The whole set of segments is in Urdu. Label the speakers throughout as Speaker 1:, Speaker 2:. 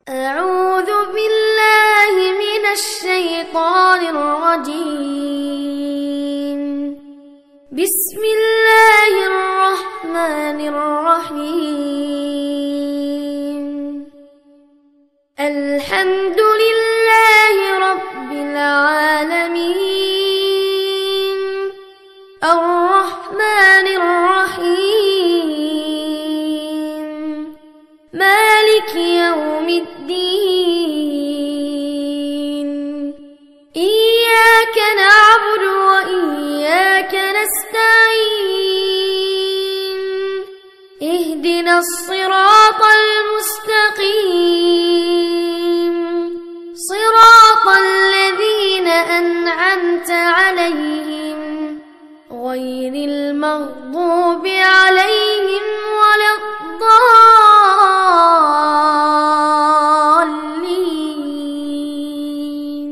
Speaker 1: أعوذ بالله من الشيطان الرجيم. بسم الله الرحمن الرحيم. الحمد لله رب العالمين. الرحمن الرحيم. مالك يوم الدين. إياك نعبد وإياك نستعين. اهدنا الصراط المستقيم. صراط الذين أنعمت عليهم غير المغضوب عليهم ولا الضالين.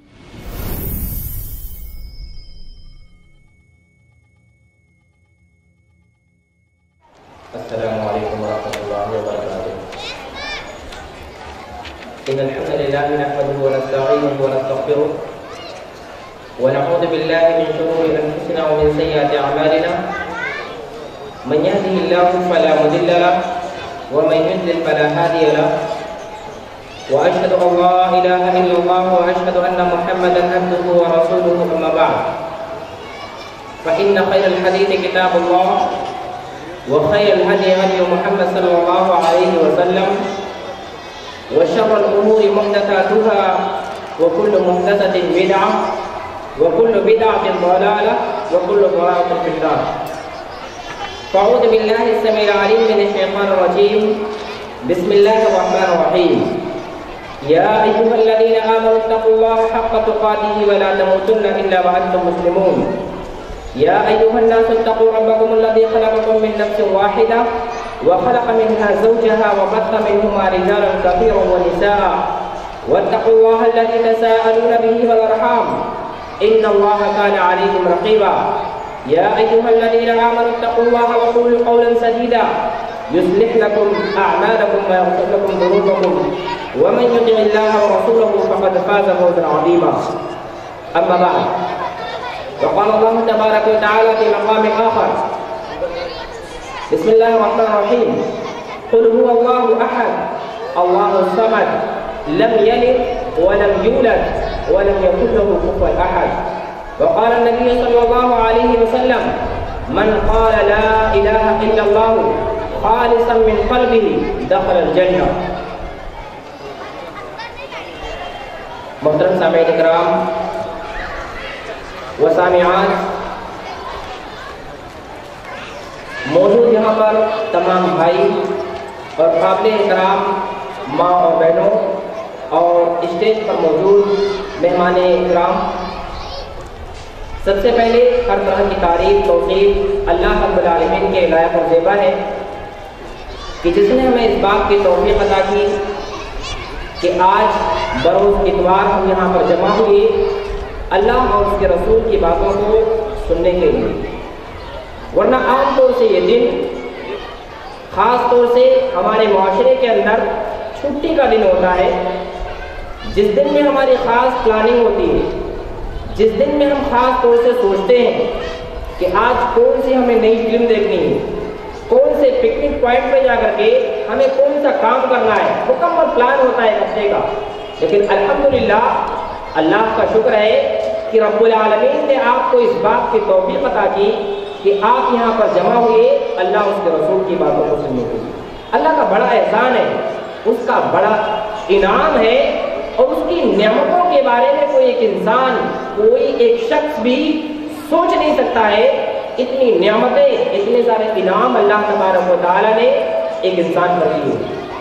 Speaker 2: السلام عليكم ورحمة الله وبركاته. إن الحمد لله نحمده ونستعينه ونستغفره ونعوذ بالله من شرور أنفسنا ومن سيئات أعمالنا. من يهده الله فلا مضل له ومن يضلل فلا هادي له. وأشهد أن لا إله إلا الله وأشهد أن محمدا عبده ورسوله. أما بعد فإن خير الحديث كتاب الله وخير الهدي هدي محمد صلى الله عليه وسلم وشر الأمور محدثاتها وكل محدثة بدعة وكل بدعة ضلالة وكل ضلالة في النار. فأعوذ بالله السميع العليم من الشيطان الرجيم. بسم الله الرحمن الرحيم. يا أيها الذين آمنوا اتقوا الله حق تقاته ولا تموتن إلا وأنتم مسلمون. يا أيها الناس اتقوا ربكم الذي خلقكم من نفس واحدة وخلق منها زوجها وبث منهما رجالا كثيرا ونساء واتقوا الله الذي تساءلون به والأرحام إن الله كان عليكم رقيبا. يا أيها الذين آمنوا اتقوا الله وقولوا قولا سديدا يصلح لكم أعمالكم ويغفر لكم ذنوبكم ومن يطع الله ورسوله فقد فاز فوزا عظيما. أما بعد وقال الله تبارك وتعالى في مقام آخر. بسم الله الرحمن الرحيم. قل هو الله أحد الله الصمد لم يلد ولم يولد ولم يكن له كفوا أحد. وقال النبي صلى الله عليه وسلم من قال لا إله إلا الله خالصا من قلبه دخل الجنة. محترم سامعین اکرام و سامعات، موجود یہاں پر تمام بھائی اور قابل احترام ماں اور بہنوں اور اسٹیج پر موجود مہمان اکرام، سب سے پہلے ہر طرح کی تعریف توقیف اللہ رب العالمین کے لائق اور زیبا ہے کہ جس نے ہمیں اس بات کی توفیق عطا کی کہ آج بروز اتوار ہم یہاں پر جمع ہوئے اللہ اور اس کے رسول کی باتوں کو سننے کے لیے. ورنہ عام طور سے یہ دن خاص طور سے ہمارے معاشرے کے اندر چھٹی کا دن ہوتا ہے، جس دن میں ہماری خاص پلاننگ ہوتی ہے، جس دن میں ہم خاص طور سے سوچتے ہیں کہ آج کون سی ہمیں نئی فلم دیکھنی ہے، کون سے پکنک پوائنٹ پہ جا کر کے ہمیں کون سا کام کرنا ہے، مکمل پلان ہوتا ہے ایک ہفتے کا. لیکن الحمدللہ اللہ کا شکر ہے کہ رب العالمین نے آپ کو اس بات کی توفیق عطا کی کہ آپ یہاں پر جمع ہوئے اللہ اس کے رسول کی باتوں کو سننے کے لیے. اللہ کا بڑا احسان ہے، اس کا بڑا انعام ہے، اور اس کی نعمتوں کے بارے میں کوئی ایک انسان، کوئی ایک شخص بھی سوچ نہیں سکتا ہے. اتنی نعمتیں، اتنے سارے انعام اللہ تبارک و تعالیٰ نے ایک انسان پر دیے.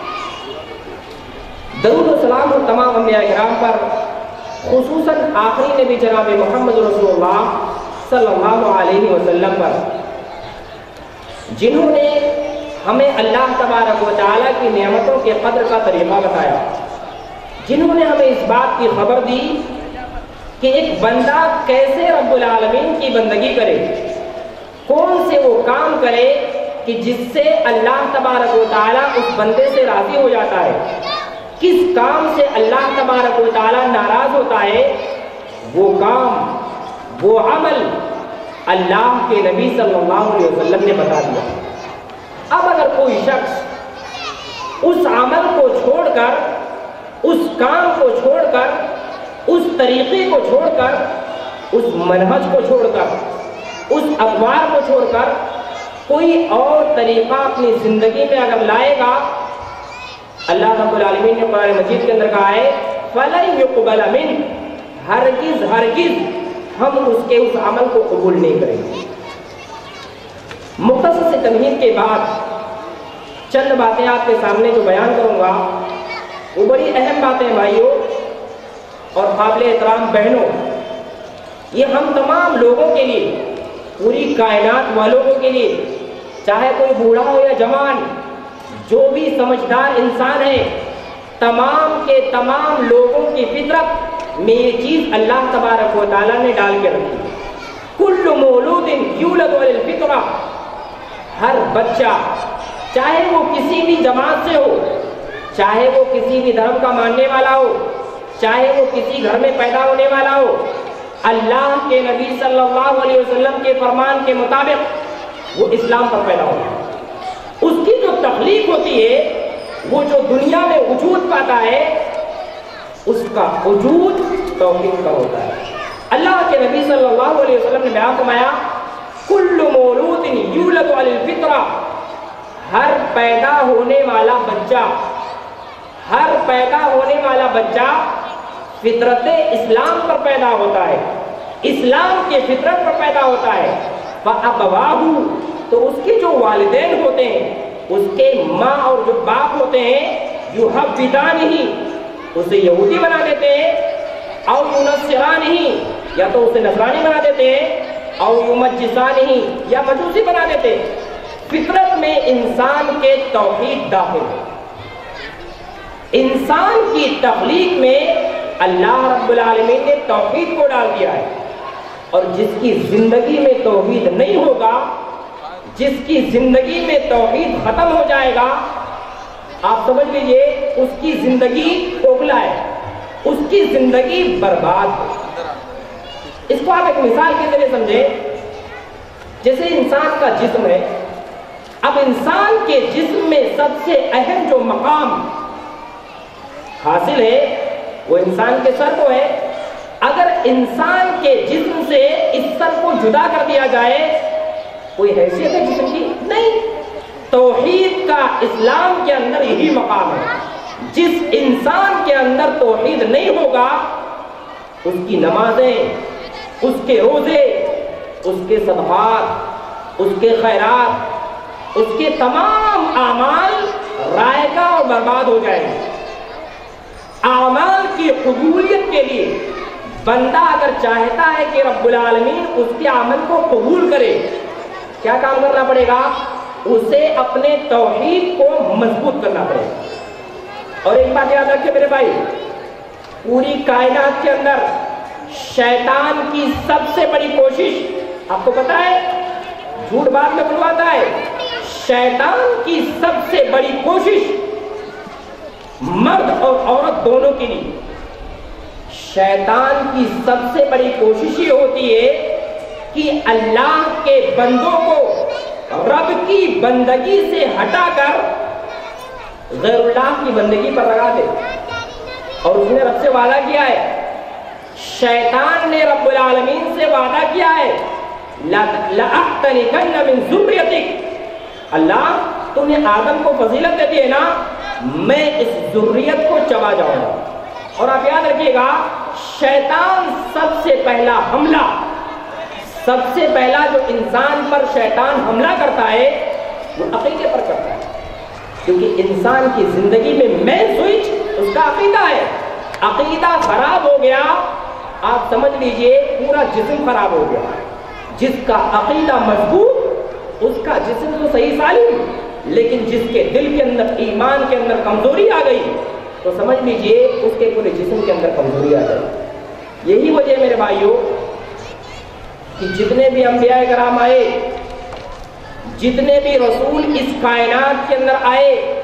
Speaker 2: درود و سلام اور تمام انبیاء کرام پر، خصوصاً آخری نبی جناب محمد رسول اللہ صلی اللہ علیہ وسلم پر، جنہوں نے ہمیں اللہ تبارک و تعالیٰ کی نعمتوں کے قدر کا طریقہ بتایا، جنہوں نے ہمیں اس بات کی خبر دی کہ ایک بندہ کیسے رب العالمین کی بندگی کرے، کون سے وہ کام کرے کہ جس سے اللہ تبارک و تعالیٰ اس بندے سے راضی ہو جاتا ہے، کس کام سے اللہ تبارک و تعالیٰ ناراض ہوتا ہے وہ کام، وہ عمل اللہ کے نبی صلی اللہ علیہ وسلم نے بتا دیا۔ اب اگر کوئی شخص اس عمل کو چھوڑ کر، اس کام کو چھوڑ کر، اس طریقے کو چھوڑ کر، اس منہج کو چھوڑ کر، اس اخبار کو چھوڑ کر کوئی اور طریقہ اپنی زندگی میں اگر لائے گا، اللہ رب العالمین نے قرآن مجید کے اندر کہا ہے فَلَن يُقْبَلَ مِنْهُ، ہرگز ہرگز ہم اس کے اس عمل کو قبول نہیں کریں گے۔ مختصر سے تمہید کے بعد چند باتیں آپ کے سامنے جو بیان کروں گا وہ بڑی اہم باتیں بھائیوں اور قابل احترام بہنوں، یہ ہم تمام لوگوں کے لیے، پوری کائنات والوں کے لیے، چاہے کوئی بوڑھا ہو یا جوان، جو بھی سمجھدار انسان ہے، تمام کے تمام لوگوں کی فطرت میں یہ چیز اللہ تبارک و تعالیٰ نے ڈال کے رکھی ہے۔ کل مولود یولد علی الفطرہ، ہر بچہ چاہے وہ کسی بھی جماعت سے ہو، چاہے وہ کسی بھی دھرم کا ماننے والا ہو، چاہے وہ کسی گھر میں پیدا ہونے والا ہو، اللہ کے نبی صلی اللہ علیہ وسلم کے فرمان کے مطابق وہ اسلام پر پیدا ہوتا ہے۔ اس کی جو تخلیق ہوتی ہے، وہ جو دنیا میں وجود پاتا ہے، اس کا وجود توحید کا ہوتا ہے۔ اللہ کے نبی صلی اللہ علیہ وسلم نے بیان فرمایا کل مولود یولد علی الفطرہ، ہر پیدا ہونے والا بچہ، ہر پیدا ہونے والا بچہ فطرت اسلام پر پیدا ہوتا ہے، اسلام کے فطرت پر پیدا ہوتا ہے۔ فَأَبَوَاهُ، تو اس کے جو والدین ہوتے ہیں، اس کے ماں اور جو باپ ہوتے ہیں، يُحَوِّدَانِهِ، اسے یہودی بنا دیتے ہیں، او يُنَصِّرَانِهِ، یا تو اسے نصرانی بنا دیتے ہیں، او يُمَجِّسَانِهِ، یا مجوسی بنا دیتے ہیں۔ فطرت میں انسان کے توحید داخل ہے۔ انسان کی تخلیق میں اللہ رب العالمین نے توحید کو ڈال دیا ہے، اور جس کی زندگی میں توحید نہیں ہوگا، جس کی زندگی میں توحید ختم ہو جائے گا، آپ سمجھ لیجئے اس کی زندگی اوگلا ہے، اس کی زندگی برباد ہے۔ اس کو آپ ایک مثال کے ذریعے سمجھیں، جیسے انسان کا جسم ہے، اب انسان کے جسم میں سب سے اہم جو مقام حاصل ہے وہ انسان کے سر کو ہے۔ اگر انسان کے جسم سے اس سر کو جدا کر دیا جائے، کوئی حیثیت ہے جسم کی؟ نہیں۔ توحید کا اسلام کے اندر یہی مقام ہے۔ جس انسان کے اندر توحید نہیں ہوگا، اس کی نمازیں، اس کے روزے، اس کے صدقات، اس کے خیرات، اس کے تمام اعمال رائگاں اور برباد ہو جائیں گے۔ اعمال کی قبولیت کے لیے بندہ اگر چاہتا ہے کہ رب العالمین اس کے عمل کو قبول کرے، کیا کام کرنا پڑے گا؟ اسے اپنے توحید کو مضبوط کرنا پڑے گا۔ اور ایک بات یاد رکھیں میرے بھائی، پوری کائنات کے اندر شیطان کی سب سے بڑی کوشش، آپ کو پتا ہے، جھوٹ بات میں بلواتا ہے، شیطان کی سب سے بڑی کوشش مرد اور عورت دونوں کے لیے، شیطان کی سب سے بڑی کوشش یہ ہوتی ہے کہ اللہ کے بندوں کو رب کی بندگی سے ہٹا کر غیر اللہ کی بندگی پر لگا دے۔ اور اس نے رب سے وعدہ کیا ہے، شیطان نے رب العالمین سے وعدہ کیا ہے، لَأَحْتَنِكَنَّ مِن ذُرِّيَّتِكَ، اللہ تم نے آدم کو فضیلت دے دی ہے نا، میں اس ذریت کو چبا جاؤں گا۔ اور آپ یاد رکھیے گا، شیطان سب سے پہلا حملہ، سب سے پہلا جو انسان پر شیطان حملہ کرتا ہے وہ عقیدے پر کرتا ہے، کیونکہ انسان کی زندگی میں مین سوئچ اس کا عقیدہ ہے۔ عقیدہ خراب ہو گیا، آپ سمجھ لیجئے پورا جسم خراب ہو گیا۔ جس کا عقیدہ مضبوط، اس کا جسم تو صحیح سالم، لیکن جس کے دل کے اندر، ایمان کے اندر کمزوری آ گئی تو سمجھ لیجئے اس کے پورے جسم کے اندر کمزوری آ گئی۔ یہی وجہ میرے بھائیوں کہ جتنے بھی انبیاء کرام آئے، جتنے بھی رسول اس کائنات کے اندر آئے،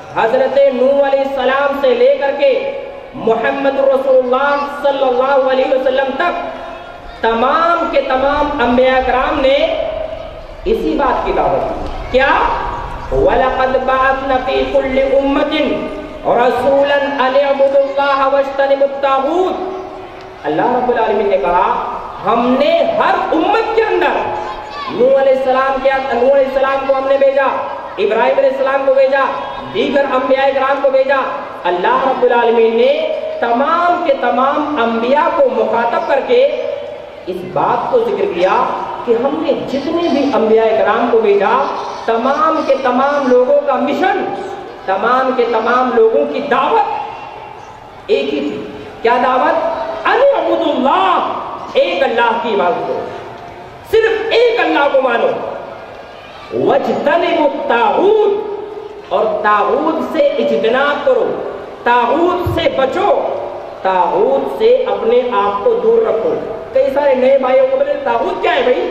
Speaker 2: حضرت نوح علیہ السلام سے لے کر کے محمد رسول اللہ صلی اللہ علیہ وسلم تک تمام کے تمام انبیاء کرام نے اسی بات کی دعوت دی. کیا؟ وَلَقَدْ بَعَثْنَا فِي كُلِّ أُمَّةٍ رَسُولًا أَنِ اعْبُدُوا اللَّهَ وَاجْتَنِبُوا الطَّاغُوتَ. اللہ رب العالمین نے کہا ہم نے ہر امت کے اندر نوح علیہ السلام کو ہم نے بھیجا, ابراہیم علیہ السلام کو بھیجا, دیگر انبیاء کرام کو بھیجا. اللہ رب العالمین نے تمام کے تمام انبیاء کو مخاطب کر کے اس بات کو ذکر کیا کہ ہم نے جتنے بھی انبیاء کرام کو بھیجا تمام کے تمام لوگوں کا مشن, تمام کے تمام لوگوں کی دعوت ایک ہی تھی. کیا دعوت؟ ان اعبدوا اللہ, ایک اللہ کی عبادت کرو, صرف ایک اللہ کو مانو. واجتنبوا الطاغوت, اور طاغوت سے اجتناب کرو, طاغوت سے بچو, طاغوت سے اپنے آپ کو دور رکھو. کئی سارے نئے بھائیوں کو بولے طاغوت کیا ہے بھائی؟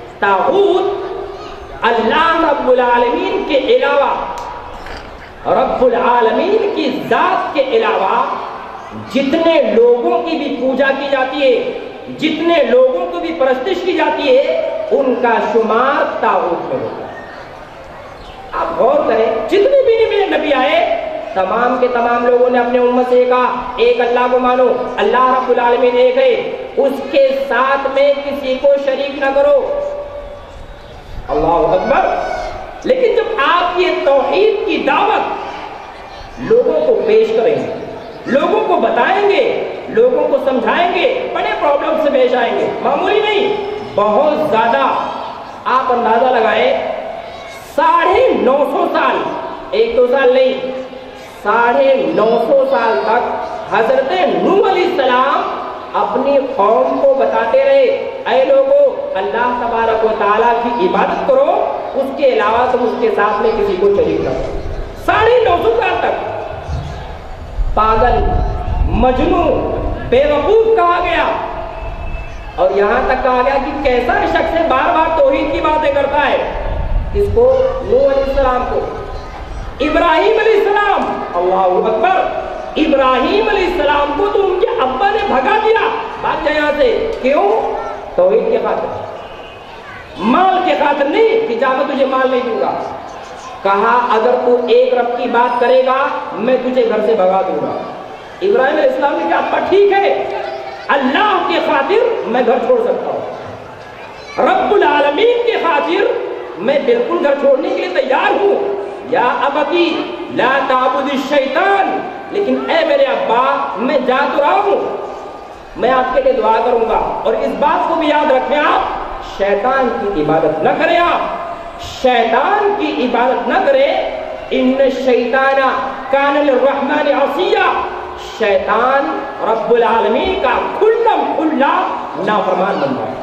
Speaker 2: طاغوت اللہ رب العالمین کے علاوہ, رب العالمین کی ذات کے علاوہ جتنے لوگوں کی بھی پوجا کی جاتی ہے, جتنے لوگوں کو بھی پرستش کی جاتی ہے, ان کا شمار طاغوت میں ہوتا ہے. آپ غور کریں, جتنے بھی نبی آئے تمام کے تمام لوگوں نے اپنے امت سے کہا ایک اللہ کو مانو, اللہ رب العالمین ایک ہے, اس کے ساتھ میں کسی کو شریک نہ کرو. اللہ اکبر. لیکن جب آپ یہ توحید کی دعوت لوگوں کو پیش کریں گے, لوگوں کو بتائیں گے, لوگوں کو سمجھائیں گے, بڑے پرابلم سے پیش آئیں گے, معمولی نہیں, بہت زیادہ. آپ اندازہ لگائیں 950 سال, ایک دو سال نہیں, 950 سال تک حضرت نوح علیہ السلام اپنی قوم کو بتاتے رہے اے لوگو اللہ تبارک و تعالیٰ کی عبادت کرو, اس کے علاوہ تم اس کے ساتھ میں کسی کو شریک نہ کرو. 950 سال تک پاگل, مجنون, بیوقوف کہا گیا, اور یہاں تک کہا گیا کہ کیسا شخص بار بار توحید کی باتیں کرتا ہے. کس کو؟ نوح علیہ السلام کو. ابراہیم علیہ السلام, اللہ اکبر, ابراہیم علیہ السلام کو تو ان کے ابا نے بھگا دیا بات یہاں سے. کیوں؟ توحید کے خاطر, مال کے خاطر نہیں کہ جا میں تجھے مال نہیں دوں گا. کہا اگر تو ایک رب کی بات کرے گا میں تجھے گھر سے بھگا دوں گا. ابراہیم علیہ السلام نے کہا ابا ٹھیک ہے, اللہ کی خاطر میں گھر چھوڑ سکتا ہوں, رب العالمین کی خاطر میں بالکل گھر چھوڑنے کے لیے تیار ہوں. یا ابتی لا تعبد الشیطان, لیکن اے میرے ابا میں جا تو رہا ہوں, میں آپ کے لیے دعا کروں گا, اور اس بات کو بھی یاد رکھیں آپ شیطان کی عبادت نہ کریں, آپ شیطان کی عبادت نہ کریں. ان الشیطان کان للرحمن عصیا, شیطان رب العالمین کا کھلا نافرمان بن رہا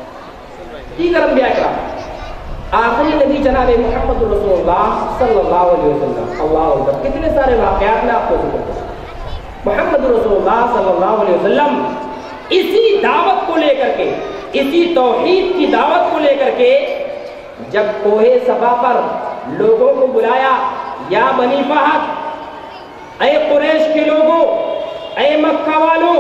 Speaker 2: ہے. دیگر انبیاء کرام, آخری نبی جناب محمد رسول اللہ صلی اللہ علیہ وسلم, اللہ اکبر, کتنے سارے واقعات میں آپ کو ذکر کروں. محمد رسول اللہ صلی اللہ علیہ وسلم اسی دعوت کو لے کر کے, اسی توحید کی دعوت کو لے کر کے جب کوہ صفا پر لوگوں کو بلایا, یا بنی فہد, اے قریش کے لوگوں, اے مکہ والوں,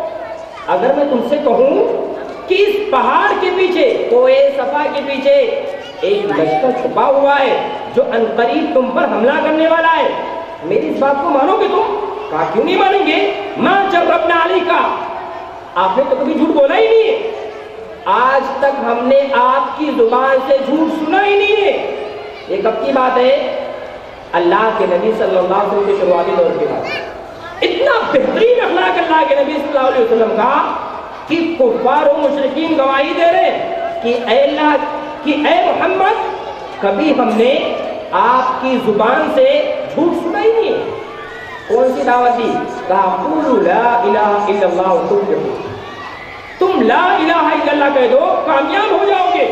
Speaker 2: اگر میں تم سے کہوں کہ اس پہاڑ کے پیچھے, کوہ صفا کے پیچھے ایک لشکر چھپا ہوا ہے جو عنقریب تم پر حملہ کرنے والا ہے, میری اس بات کو مانو گے تم؟ کہا کیوں نہیں مانیں گے, ماں جربنا علیکا, آپ نے تو کبھی جھوٹ بولا ہی نہیں ہے, آج تک ہم نے آپ کی زبان سے جھوٹ سنا ہی نہیں ہے. یہ کب کی بات ہے؟ اللہ کے نبی صلی اللہ علیہ وسلم کے شروعاتی دور کی بات. اتنا بہترین اخلاق اللہ کے نبی صلی اللہ علیہ وسلم کا کہ کفار و مشرکین گواہی دے رہے ہیں کہ اے اللہ, کہ اے محمد کبھی ہم نے آپ کی زبان سے جھوٹ سنا ہی نہیں. کون سی دعوت دی؟ کہا قولوا لا الہ الا اللہ تفلحوا, تم لا الہ الا اللہ کہہ دو کامیاب ہو جاؤ گے.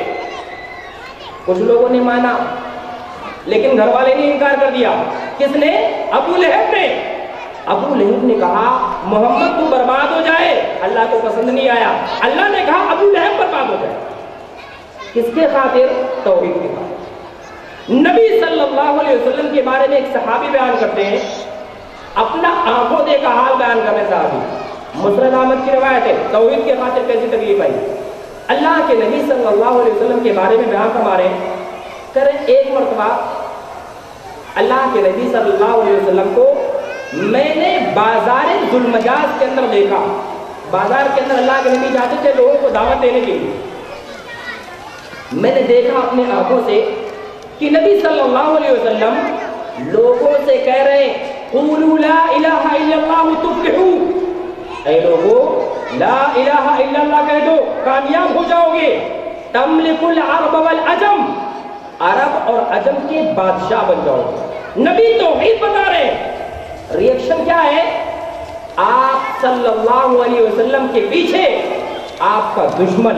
Speaker 2: کچھ لوگوں نے مانا لیکن گھر والے نے انکار کر دیا. کس نے؟ ابو لہب نے. ابو لہب نے کہا محمد تو برباد ہو جائے, اللہ کو پسند نہیں آیا. اللہ نے کہا ابو لہب برباد ہو جائے. کس کے خاطر؟ توحید کے خاطر. نبی صلی اللہ علیہ وسلم کے بارے میں ایک صحابی بیان کرتے ہیں، اپنا آنکھوں دیکھا حال بیان کر رہے صحابی، مسند احمد کی روایت ہے، توحید کی خاطر کیسی تکلیف آئی، اللہ کے نبی صلی اللہ علیہ وسلم کے بارے میں بیان فرما رہے ہیں، کریں ایک مرتبہ اللہ کے نبی صلی اللہ علیہ وسلم کو میں نے بازار ذوالمجاز کے اندر دیکھا. بازار کے اندر اللہ کے نبی جاتے تھے لوگوں کو دعوت دینے کے لیے. میں نے دیکھا اپنے آنکھوں سے کہ نبی صلی اللہ علیہ وسلم لوگوں سے کہہ رہے ہیں قولوا لا الہ الا اللہ تفلحوا، اے لوگو لا الہ الا اللہ کہہ دو کامیاب ہو جاؤ گے. تملک العرب والعجم، عرب اور عجم کے بادشاہ بن جاؤ گے. نبی توحید بتا رہے ہیں. ریئیکشن کیا ہے؟ آپ صلی اللہ علیہ وسلم کے پیچھے آپ کا دشمن،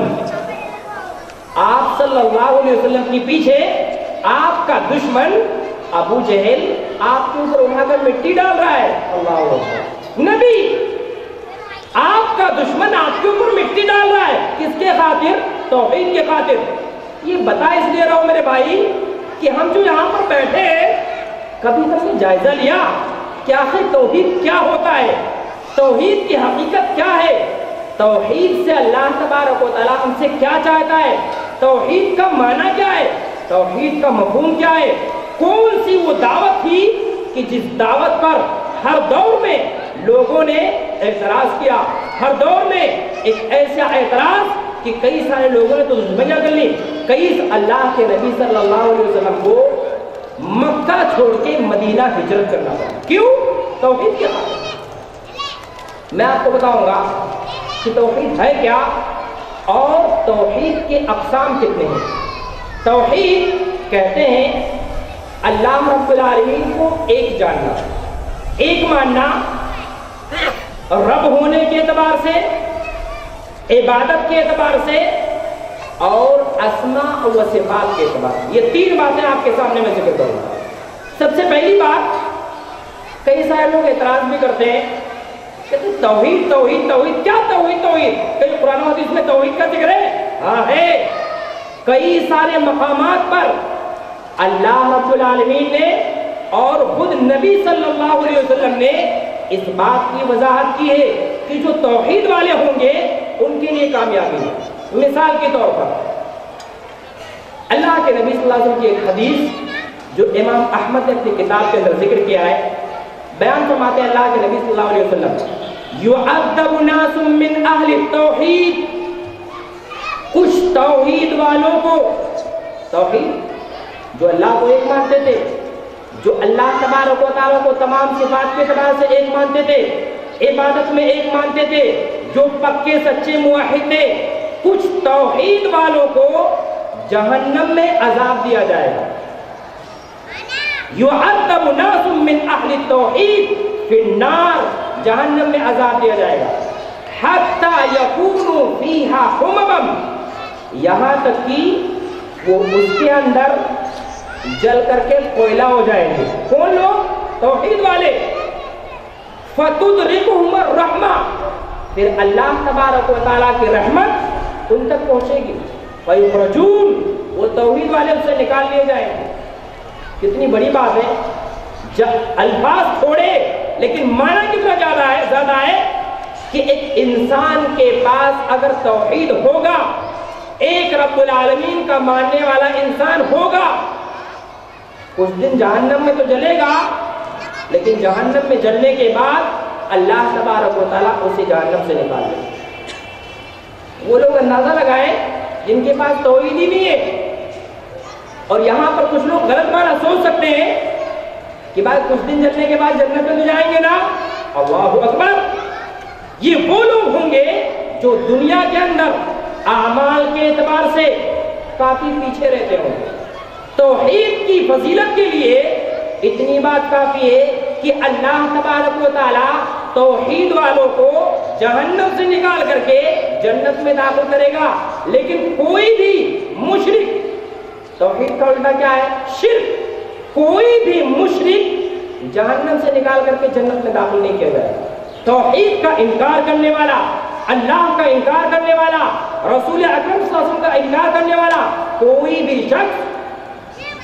Speaker 2: آپ صلی اللہ علیہ وسلم کے پیچھے آپ کا دشمن ابو جہل آپ کے اوپر اٹھا کر مٹی ڈال رہا ہے. اللہ اکبر. نبی آپ کا دشمن آپ کے اوپر مٹی ڈال رہا ہے، کس کے خاطر؟ توحید کے خاطر. یہ بتا اس لیے رہا ہوں میرے بھائی کہ ہم جو یہاں پر بیٹھے ہیں کبھی کبھی جائزہ لیا کہ آخر توحید کیا ہوتا ہے، توحید کی حقیقت کیا ہے، توحید سے اللہ تبارک و تعالیٰ ہم سے کیا چاہتا ہے، توحید کا معنی کیا ہے، توحید کا مفہوم کیا ہے. کون سی وہ دعوت تھی کہ جس دعوت پر ہر دور میں لوگوں نے اعتراض کیا، ہر دور میں ایک ایسا اعتراض کہ کئی سارے لوگوں نے تو دشمنیاں کر لی. کئی اللہ کے نبی صلی اللہ علیہ وسلم کو مکہ چھوڑ کے مدینہ ہجرت کرنا پڑا. کیوں؟ توحید کے خاطر. میں آپ کو بتاؤں گا کہ توحید ہے کیا اور توحید کے اقسام کتنے ہیں. توحید کہتے ہیں اللہ رب العالمین کو ایک جاننا، ایک ماننا، رب ہونے کے اعتبار سے، عبادت کے اعتبار سے اور اسماء و صفات کے اعتبار سے. یہ تین باتیں آپ کے سامنے میں ذکر کروں گا. سب سے پہلی بات، کئی سارے لوگ اعتراض بھی کرتے ہیں کہ توحید توحید توحید، کیا توحید توحید؟ کئی قرآن و حدیث میں توحید کا ذکر ہے؟ ہاں ہے. کئی سارے مقامات پر اللہ رب العالمین نے اور خود نبی صلی اللہ علیہ وسلم نے اس بات کی وضاحت کی ہے کہ جو توحید والے ہوں گے ان کے لیے کامیابی ہے. مثال کے طور پر اللہ کے نبی صلی اللہ علیہ وسلم کی ایک حدیث جو امام احمد نے اپنی کتاب کے اندر ذکر کیا ہے، بیان فرماتے ہیں اللہ کے نبی صلی اللہ علیہ وسلم یعذب ناس من اہل التوحید، کچھ توحید والوں کو، توحید جو اللہ کو ایک مانتے تھے، جو اللہ تبارک و تعالیٰ کو تمام صفات کے اعتبار سے ایک مانتے تھے، عبادت میں ایک مانتے تھے، جو پکے سچے موحد تھے، کچھ توحید والوں کو جہنم میں عذاب دیا جائے گا. یعذب ناس من اہل التوحید فی النار، جہنم میں عذاب دیا جائے گا. حتی یکونوا فیہا حمما، یہاں تک کہ وہ اس کے اندر جل کر کے کوئلہ ہو جائیں گے. کون لوگ؟ توحید والے. فتدرکہم الرحمہ، پھر اللہ تبارک و تعالیٰ کی رحمت ان تک پہنچے گی. فیخرجون، وہ توحید والے اس سے نکال لیے جائیں گے. کتنی بڑی بات ہے. جب الفاظ تھوڑے لیکن معنی کتنا زیادہ ہے کہ ایک انسان کے پاس اگر توحید ہوگا، ایک رب العالمین کا ماننے والا انسان ہوگا، اس دن جہنم میں تو جلے گا لیکن جہنم میں جلنے کے بعد اللہ تبارک و تعالیٰ اسے جہنم سے نکال دے. وہ لوگ اندازہ لگائیں جن کے پاس توحید ہی نہیں ہے. اور یہاں پر کچھ لوگ غلط معنی سوچ سکتے ہیں کہ بھائی کچھ دن جلنے کے بعد جنت میں تو جائیں گے نا. اللہ اکبر. یہ وہ لوگ ہوں گے جو دنیا کے اندر اعمال کے اعتبار سے کافی پیچھے رہتے ہوں گے. توحید کی فضیلت کے لیے اتنی بات کافی ہے کہ اللہ تبارک و تعالیٰ توحید والوں کو جہنم سے نکال کر کے جنت میں داخل کرے گا. لیکن کوئی بھی مشرک، توحید کا الٹا کیا ہے؟ شرک. کوئی بھی مشرک جہنم سے نکال کر کے جنت میں داخل نہیں کیا جائے گا. توحید کا انکار کرنے والا، اللہ کا انکار کرنے والا، رسول اکرم صلی اللہ علیہ وسلم کا انکار کرنے والا کوئی بھی شخص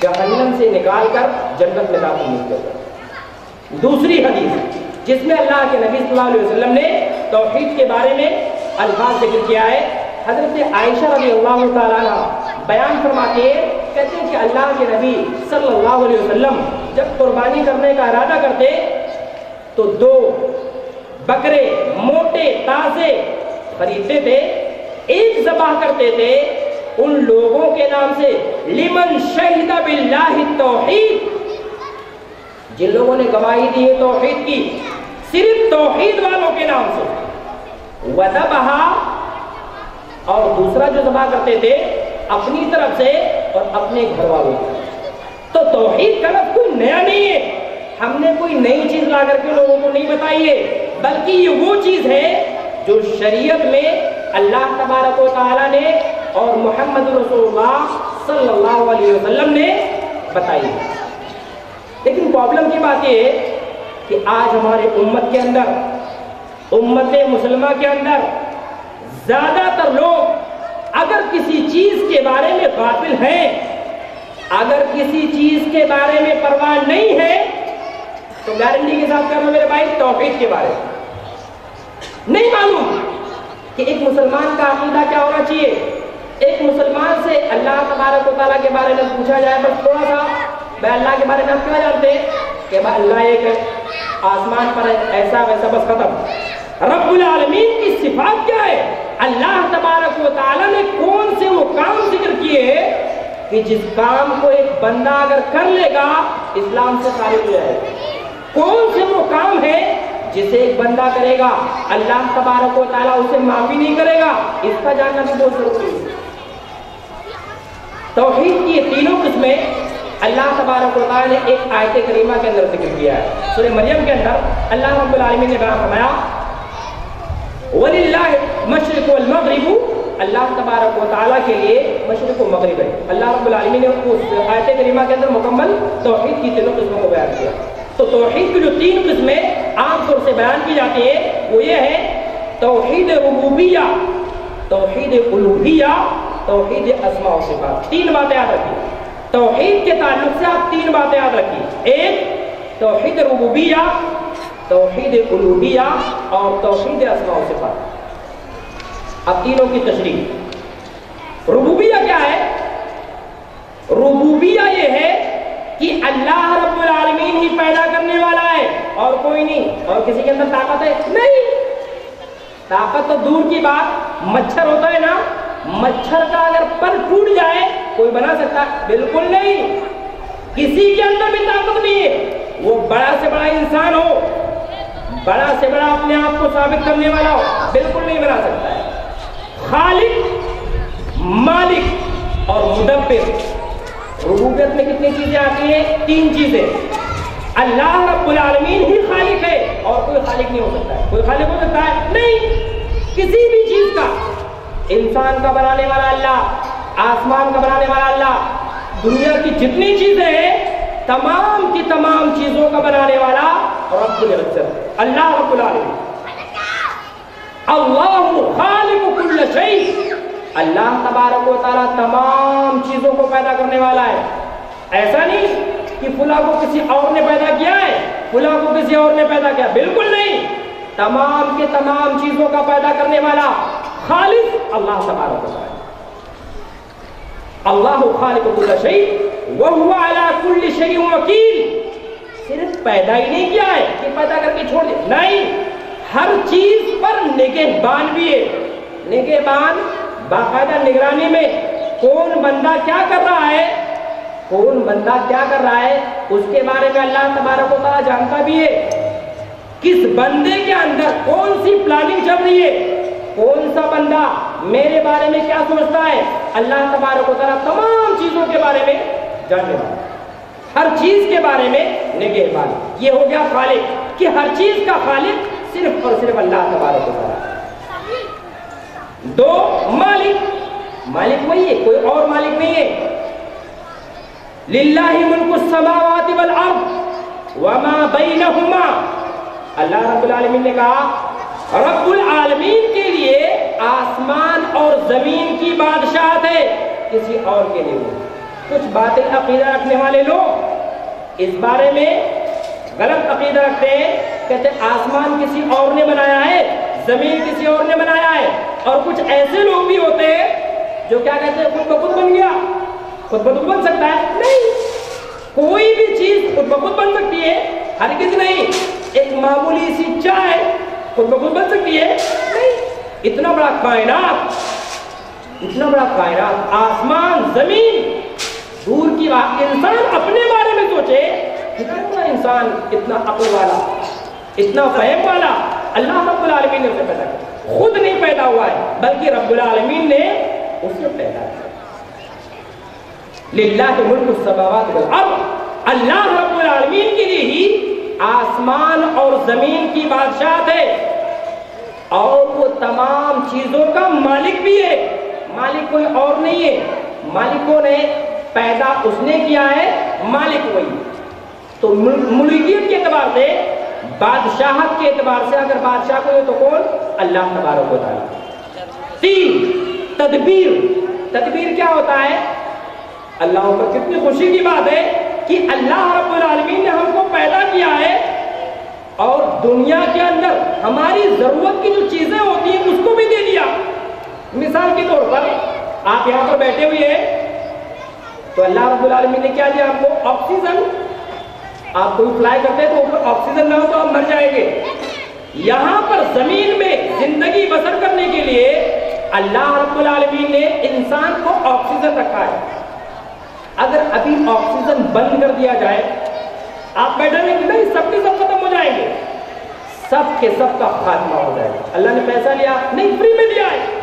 Speaker 2: جہنم سے نکال کر جنت میں داخل نہیں کیا جائے۔ دوسری حدیث جس میں اللہ کے نبی صلی اللہ علیہ وسلم نے توحید کے بارے میں الفاظ ذکر کیا ہے، حضرت عائشہ رضی اللہ تعالیٰ عنہ بیان فرماتے ہیں، کہتے ہیں کہ اللہ کے نبی صلی اللہ علیہ وسلم جب قربانی کرنے کا ارادہ کرتے تو 2 بکرے موٹے تازے خریدتے تھے، ایک ذبح کرتے تھے ان لوگوں کے نام سے، لمن شہد باللہ التوحید، جن لوگوں نے گواہی دی ہے توحید کی، صرف توحید والوں کے نام سے، وذبح، اور دوسرا جو ذبح کرتے تھے اپنی طرف سے اور اپنے گھر والوں کی۔ تو توحید کا لفظ کوئی نیا نہیں ہے، ہم نے کوئی نئی چیز لا کر کے لوگوں کو نہیں بتائی ہے، بلکہ یہ وہ چیز ہے جو شریعت میں اللہ تبارک و تعالیٰ نے اور محمد رسول اللہ صلی اللہ علیہ وسلم نے بتائی ہے۔ لیکن پرابلم کی بات یہ ہے کہ آج ہمارے امت کے اندر، امت مسلمہ کے اندر زیادہ تر لوگ اگر کسی چیز کے بارے میں غافل ہیں، اگر کسی چیز کے بارے میں پرواہ نہیں ہے، تو گارنٹی کے ساتھ کہہ رہا ہوں میرے بھائی، توحید کے بارے میں نہیں معلوم کہ ایک مسلمان کا عقیدہ کیا ہونا چاہیے۔ ایک مسلمان سے اللہ تبارک و تعالیٰ کے بارے میں پوچھا جائے بس تھوڑا سا، بھائی اللہ کے بارے میں آپ کیا جانتے ہیں؟ کہ بھائی اللہ ایک ہے، آسمان پر ایسا ویسا، بس ختم۔ رب العالمین کی صفات کیا ہے؟ اللہ تبارک و تعالیٰ نے کون سے وہ کام ذکر کیے ہیں کہ جس کام کو ایک بندہ اگر کر لے گا اسلام سے خارج ہو جائے گا؟ کون سے وہ کام ہے جسے ایک بندہ کرے گا اللہ تبارک و تعالیٰ اسے معافی نہیں کرے گا؟ اس کا جاننا بھی بہت ضروری ہے۔ توحید کی یہ تینوں قسمیں اللہ تبارک و تعالیٰ نے ایک آیت کریمہ کے اندر ذکر کیا ہے۔ سورہ مریم کے اندر اللہ رب العالمین نے بیان فرمایا وَلِلَّهِ مَشْرِقُ وَالْمَغْرِبُ، اللہ تبارک و تعالیٰ کے لیے مشرق و مغرب ہے۔ اللہ رب العالمین نے اس آیت کریمہ کے اندر مکمل توحید کی تینوں قسموں کو بیان کیا۔ تو توحید کی جو 3 قسمیں عام طور سے بیان کی جاتی ہیں وہ یہ ہے توحید ربوبیہ، توحید الوہیہ، توحید اسماء و صفات۔ 3 باتیں یاد رکھیے، توحید کے تعلق سے آپ 3 باتیں یاد رکھیے، ایک توحید ربوبیہ، توحید الوہیہ اور توحید اسماء و صفات۔ اب تینوں کی تشریح۔ ربوبیہ کیا ہے؟ ربوبیہ یہ ہے کہ اللہ رب العالمین ہی پیدا کرنے والا ہے اور کوئی نہیں، اور کسی کے اندر طاقت ہے نہیں۔ طاقت تو دور کی بات، مچھر ہوتا ہے نا، مچھر کا اگر پر ٹوٹ جائے کوئی بنا سکتا ہے؟ بالکل نہیں، کسی کے اندر بھی طاقت نہیں ہے، وہ بڑا سے بڑا انسان ہو، بڑا سے بڑا اپنے آپ کو ثابت کرنے والا ہو، بالکل نہیں بنا سکتا ہے۔ خالق، مالک اور مدبر۔ ربوبیت میں کتنی چیزیں آتی ہیں؟ 3 چیزیں۔ اللہ رب العالمین ہی خالق ہے اور کوئی خالق نہیں ہو سکتا ہے۔ کوئی خالق ہو سکتا ہے؟ نہیں، کسی بھی چیز کا۔ انسان کا بنانے والا اللہ، آسمان کا بنانے والا اللہ، دنیا کی جتنی چیزیں ہیں تمام کی تمام چیزوں کا بنانے والا رب العزت اللہ رب العالمین۔ اللہ خالق کل شیء، اللہ تبارک و تعالیٰ تمام چیزوں کو پیدا کرنے والا ہے۔ ایسا نہیں کہ فلاں کو کسی اور نے پیدا کیا ہے، فلاں کو کسی اور نے پیدا کیا، بالکل نہیں، تمام کے تمام چیزوں کا پیدا کرنے والا خالق اللہ تبارک و تعالیٰ۔ اللہ خالق کل شیء وہو علی کل شیء وکیل۔ صرف پیدا ہی نہیں کیا ہے کہ پیدا کر کے چھوڑ دے، نہیں، ہر چیز پر نگہبان بھی ہے۔ نگہبان باقاعدہ نگرانی میں کون بندہ کیا کر رہا ہے، کون بندہ کیا کر رہا ہے اس کے بارے میں اللہ تبارک و تعالیٰ جانتا بھی ہے۔ کس بندے کے اندر کون سی پلاننگ چل رہی ہے، کون سا بندہ میرے بارے میں کیا سوچتا ہے، اللہ تبارک و تعالیٰ تمام چیزوں کے بارے میں جاننے والا، ہر چیز کے بارے میں نگہبان۔ یہ ہو گیا خالق، کہ ہر چیز کا خالق صرف اور صرف اللہ تبارک و تعالیٰ۔ 2 مالک، مالک وہی ہے، کوئی اور مالک نہیں ہے۔ للہ ملک السماوات والارض وما بینہما، اللہ رب العالمین نے کہا رب العالمین کے لیے آسمان اور زمین کی بادشاہت ہے، کسی اور کے لیے نہیں۔ کچھ باطل عقیدہ رکھنے والے لوگ اس بارے میں غلط عقیدہ رکھتے ہیں، کہتے ہیں آسمان کسی اور نے بنایا ہے، زمین کسی اور نے بنایا ہے. اور کچھ ایسے لوگ بھی ہوتے ہیں جو کیا کہتے ہیں خود بخود بن گیا. خود بخود بن سکتا ہے؟ نہیں. کوئی بھی چیز خود بخود بن سکتی ہے؟ ہرگز نہیں. ایک معمولی سی چائے خود بخود بن سکتی ہے؟ نہیں. اتنا بڑا کائنات، اتنا بڑا کائنات، آسمان، زمین، دور کی بات، انسان اپنے بارے میں سوچے، کتنا بڑا انسان، اتنا عقل والا، اتنا فہم والا، اللہ رب العالمین نے اسے پیدا کیا. خود نہیں پیدا ہوا ہے بلکہ رب العالمین نے اسے پیدا کیا. للہ ملک السماوات والارض، اللہ رب العالمین کے لیے ہی آسمان اور زمین کی بادشاہت ہے، اور وہ تمام چیزوں کا مالک بھی ہے. مالک کوئی اور نہیں ہے، مالکوں نے پیدا اس نے کیا ہے، مالک وہی. تو ملکیت کے اعتبار سے، بادشاہت کے اعتبار سے اگر بادشاہ کو ہے تو کون؟ اللہ تبارک و تعالی. 3 تدبیر. تدبیر کیا ہوتا ہے؟ اللہ پر کتنی خوشی کی بات ہے کہ اللہ رب العالمین نے ہم کو پیدا کیا ہے اور دنیا کے اندر ہماری ضرورت کی جو چیزیں ہوتی ہیں اس کو بھی دے دیا. مثال کے طور پر آپ یہاں پر بیٹھے ہوئے ہیں تو اللہ رب العالمین نے کیا دیا آپ کو؟ آکسیجن. آپ کوئی فلائی کرتے ہیں تو اوپر آکسیجن نہ ہو تو آپ مر جائیں گے. یہاں پر زمین میں زندگی بسر کرنے کے لیے اللہ رب العالمین نے انسان کو آکسیجن رکھا ہے. اگر ابھی آکسیجن بند کر دیا جائے، آپ بیٹھے ہیں کہ نہیں سب کے سب ختم ہو جائیں گے، سب کے سب کا خاتمہ ہو جائے گا. اللہ نے پیسہ لیا نہیں، فری میں دیا ہے.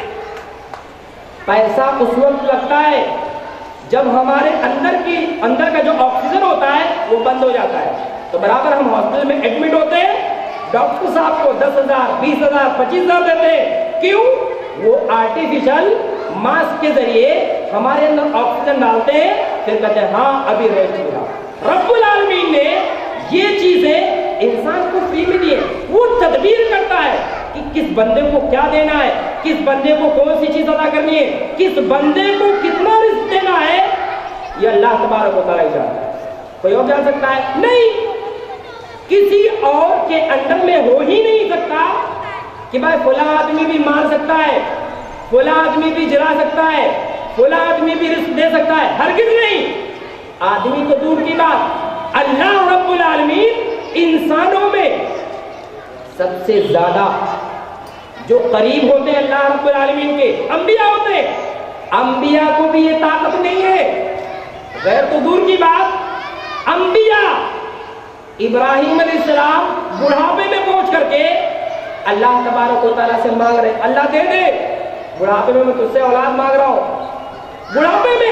Speaker 2: پیسہ اس وقت لگتا ہے جب ہمارے اندر کا جو آکسیجن ہوتا ہے وہ بند ہو جاتا ہے. تو برابر ہم ہاسپٹل میں ایڈمٹ ہوتے ہیں، ڈاکٹر صاحب کو 10,000 20,000 25,000 دیتے ہیں. کیوں؟ وہ آرٹیفیشل ماسک کے ذریعے ہمارے اندر آکسیجن ڈالتے ہیں، پھر کہتے ہیں ہاں ابھی ریسٹ ملا. رب العالمین نے یہ چیزیں انسان کو فری میں دی ہے. وہ تدبیر کرتا ہے کہ کس بندے کو کیا دینا ہے، کس بندے کو کون سی چیز ادا کرنی ہے، کس بندے کو کتنا رزق دینا ہے، یہ اللہ تبارک و تعالیٰ جانتا ہے. کوئی اور جان سکتا ہے؟ نہیں. کسی اور کے انڈر میں ہو ہی نہیں سکتا کہ بھائی فلاں آدمی بھی مار سکتا ہے، فلاں آدمی بھی جلا سکتا ہے، فلاں آدمی بھی رزق دے سکتا ہے. ہرگز نہیں. آدمی تو دور کی بات، اللہ رب العالمین انسانوں میں سب سے زیادہ جو قریب ہوتے ہیں اللہ رب العالمین کے انبیاء ہوتے ہیں. انبیاء کو بھی یہ طاقت نہیں ہے. غیر تو دور کی بات، انبیاء ابراہیم علیہ السلام بڑھاپے میں پہنچ کر کے اللہ تبارک و تعالیٰ سے مانگ رہے، اللہ دے دے، بڑھاپے میں تجھ سے اولاد مانگ رہا ہوں. بڑھاپے میں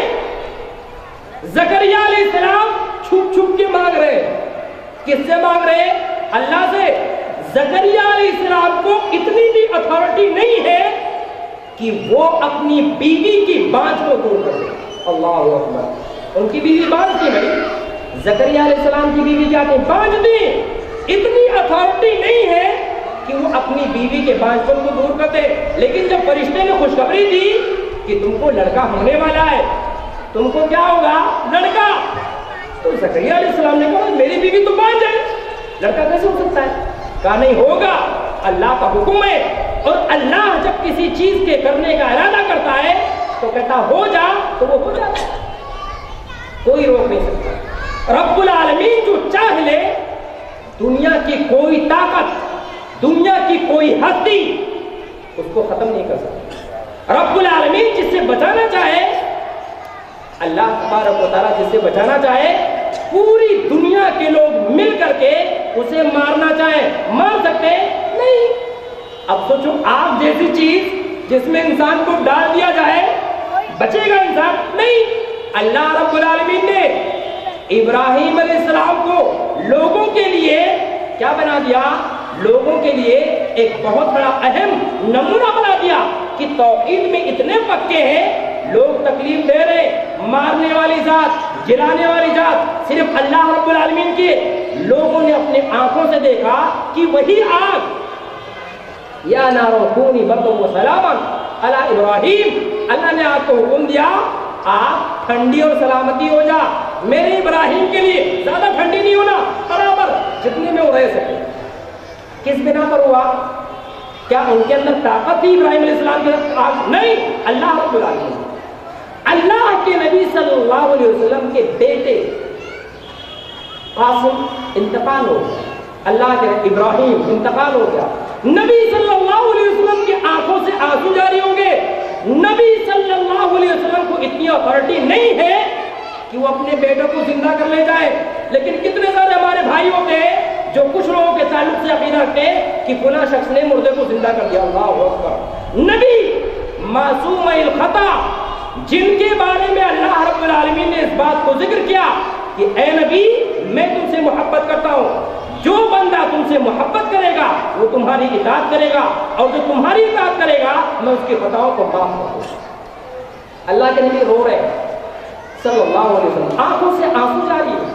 Speaker 2: زکریا علیہ السلام چھپ چھپ کے مانگ رہے. کس سے مانگ رہے؟ اللہ سے. زکریا علیہ السلام کو اتنی بھی اتھارٹی نہیں ہے کہ وہ اپنی بیوی کی بانجھ کو دور کر دے. اللہ اکبر. ان کی بیوی بانجھ تھی بھائی، زکریا علیہ السلام کی بیوی کیا تھی؟ بانجھ تھی. اتنی اتھارٹی نہیں ہے کہ وہ اپنی بیوی کے بانجھ کو دور کر دے. لیکن جب فرشتے نے خوشخبری دی کہ تم کو لڑکا ہونے والا ہے، تم کو کیا ہوگا؟ لڑکا. تو زکریا علیہ السلام نے کہا میری بیوی تو بانجھ ہے، لڑکا کیسے ہو سکتا ہے؟ کہا نہیں ہوگا، اللہ کا حکم ہے. اور اللہ جب کسی چیز کے کرنے کا ارادہ کرتا ہے تو کہتا ہو جا تو وہ ہو جاتا ہے، کوئی روک نہیں سکتا. رب العالمین جو چاہ لے، دنیا کی کوئی طاقت، دنیا کی کوئی ہستی اس کو ختم نہیں کر سکتی. رب العالمین جس سے بچانا چاہے، اللہ تبارک و تعالیٰ جس سے بچانا چاہے، پوری دنیا کے لوگ مل کر کے اسے مارنا چاہے، مار سکتے نہیں. اب سوچو آگ جیسی چیز جس میں انسان کو ڈال دیا جائے، بچے گا انسان؟ نہیں. اللہ رب العالمین نے ابراہیم علیہ السلام کو لوگوں کے لیے کیا بنا دیا؟ لوگوں کے لیے ایک بہت بڑا اہم نمونہ بنا دیا کہ توحید میں اتنے پکے ہیں، لوگ تکلیف دے رہے، مارنے والی ذات، جلانے والی ذات صرف اللہ رب العالمین کی. لوگوں نے اپنے آنکھوں سے دیکھا کہ وہی آگ، یا نارو کونی بردم و سلاما علی ابراہیم، اللہ نے آگ کو حکم دیا
Speaker 3: آپ ٹھنڈی اور سلامتی ہو جا، میرے ابراہیم کے لیے زیادہ ٹھنڈی نہیں ہونا، برابر جتنے میں وہ رہ سکے۔ کس بنا پر ہوا؟ کیا ان کے اندر طاقت تھی ابراہیم علیہ السلام کے ساتھ؟ نہیں، اللہ رب العالمین، اللہ کے نبی صلی اللہ علیہ وسلم کے بیٹے قاسم انتقال ہو گیا، اللہ کے ابراہیم انتقال ہو گیا، نبی صلی اللہ علیہ وسلم کی آنکھوں سے آنسو جاری ہوں گے۔ نبی صلی اللہ علیہ وسلم کو اتنی اتھارٹی نہیں ہے کہ وہ اپنے بیٹوں کو زندہ کر لے جائے، لیکن کتنے سارے ہمارے بھائی ہوتے ہیں جو کچھ لوگوں کے تعلق سے عقیدہ رکھتے ہیں کہ فلاں شخص نے مردے کو زندہ کر دیا۔ اللہ اکبر۔ نبی معصوم الخطا جن کے بارے میں اللہ رب العالمین نے اس بات کو ذکر کیا کہ اے نبی میں تم سے محبت کرتا ہوں، جو بندہ تم سے محبت کرے گا وہ تمہاری اطاعت کرے گا، اور جو تمہاری اطاعت کرے گا میں اس کی خطاؤں کو معاف کر دوں گا۔ اللہ کے نبی رو رہے ہیں صلی اللہ علیہ وسلم، آنکھوں سے آنسو جاری ہے۔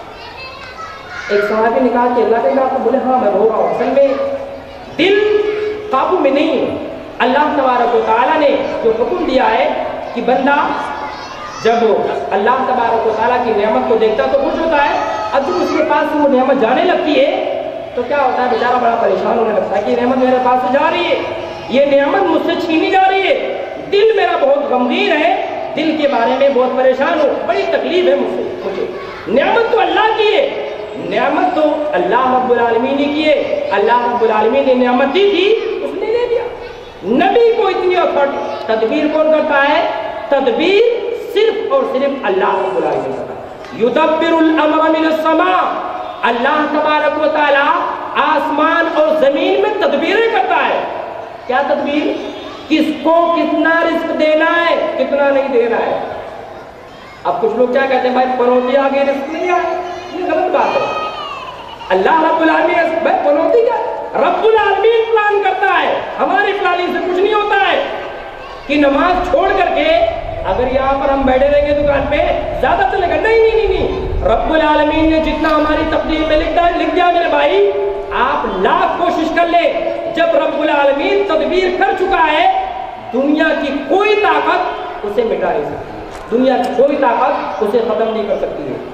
Speaker 3: ایک صحابی نے کہا کہ اللہ کے نبی، بولے ہاں میں رو رہا ہوں، اصل میں دل قابو میں نہیں ہے۔ اللہ تبارک و تعالیٰ نے جو حکم دیا ہے کہ بندہ جب اللہ تبارک و تعالیٰ کی نعمت کو دیکھتا تو خوش ہوتا ہے، اب جب اس کے پاس سے وہ نعمت جانے لگتی ہے تو کیا ہوتا ہے؟ بیچارہ بڑا پریشان ہونے لگتا ہے کہ یہ نعمت میرے پاس سے جا رہی ہے، یہ نعمت مجھ سے چھینی جا رہی ہے، دل میرا بہت غمگین ہے، دل کے بارے میں بہت پریشان ہوں، بڑی تکلیف ہے مجھے۔ نعمت تو اللہ کی ہے، نعمت تو اللہ رب العالمین نے کی ہے، اللہ رب العالمین نے نعمت دی تھی اس نے لے دیا۔ نبی کو اتنی اتھارٹی، تدبیر کون کرتا ہے؟ تدبیر صرف اور صرف اللہ رب العالمین کرتا ہے۔ یدبر الامر من السماء، اللہ تبارک و تعالی آسمان اور زمین میں تدبیریں کرتا ہے۔ کیا تدبیر؟ کس کو کتنا رزق دینا ہے، کتنا نہیں دینا ہے۔ اب کچھ لوگ کیا کہتے ہیں؟ بھائی پنوتی آگے رزق نہیں آئے، یہ غلط بات ہے۔ اللہ رب العالمین، بھائی پنوتی کیا؟ رب العالمین پلان کرتا ہے، ہماری پلاننگ سے کچھ نہیں ہوتا ہے کہ نماز چھوڑ کر کے اگر یہاں پر ہم بیٹھے رہیں گے دکان پہ زیادہ چلے گا، نہیں نہیں نہیں، رب العالمین نے جتنا ہماری تقدیر میں لکھ دیا میرے بھائی، آپ لاکھ کوشش کر لیں، جب رب العالمین تدبیر کر چکا ہے دنیا کی کوئی طاقت اسے مٹا نہیں سکتی، دنیا کی کوئی طاقت اسے ختم نہیں کر سکتی ہے۔